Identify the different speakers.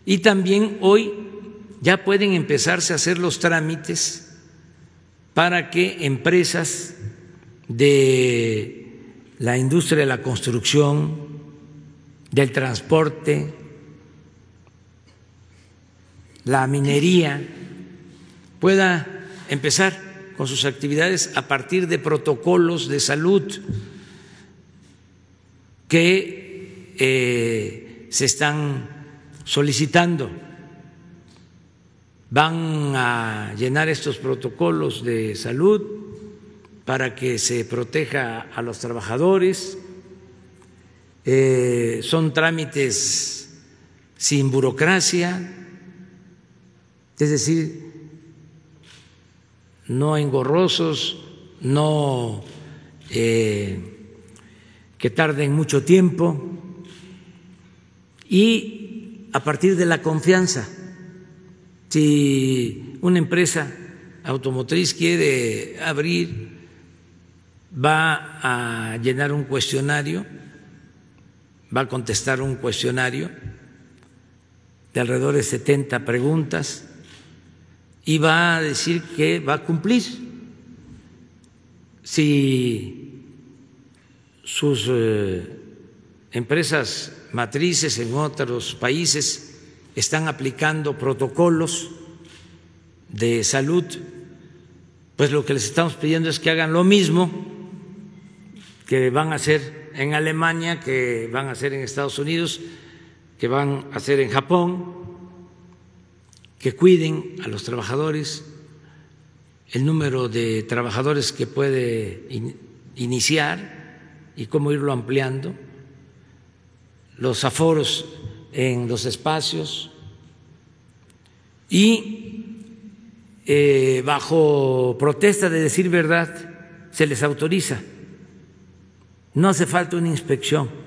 Speaker 1: Y también hoy ya pueden empezarse a hacer los trámites para que empresas de la industria de la construcción, del transporte, la minería, pueda empezar con sus actividades a partir de protocolos de salud que se están solicitando. Van a llenar estos protocolos de salud para que se proteja a los trabajadores. Son trámites sin burocracia, es decir, no engorrosos, no que tarden mucho tiempo, y a partir de la confianza. Si una empresa automotriz quiere abrir, va a llenar un cuestionario, va a contestar un cuestionario de alrededor de 70 preguntas y va a decir que va a cumplir. Si sus empresas matrices en otros países están aplicando protocolos de salud, pues lo que les estamos pidiendo es que hagan lo mismo que van a hacer en Alemania, que van a hacer en Estados Unidos, que van a hacer en Japón, que cuiden a los trabajadores, el número de trabajadores que puede iniciar y cómo irlo ampliando, los aforos en los espacios y bajo protesta de decir verdad se les autoriza. No hace falta una inspección